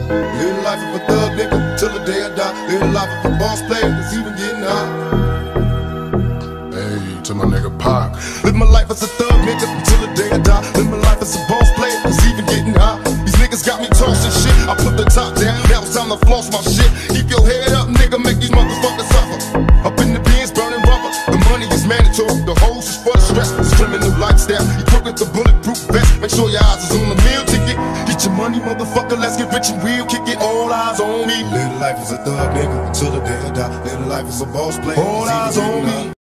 Live the life of a thug nigga till the day I die. Live the life of a boss player that's even getting high. Hey, to my nigga Pac. Live my life as a thug nigga till the day I die. Live my life as a boss player that's even getting high. These niggas got me tossing shit. I put the top down, now it's time to floss my shit. Keep your head up, nigga, make these motherfuckers suffer. Up in the bins, burning rubber. The money is mandatory, the hoes is for the stress. It's criminal lifestyle. You crook with the bulletproof vest. Make sure your eyes is on the meal ticket. Get your money, motherfucker, let's get rich and real. Kick it, all eyes on me. Live life as a thug nigga till the day I die. Live life as a boss player. All eyes on me.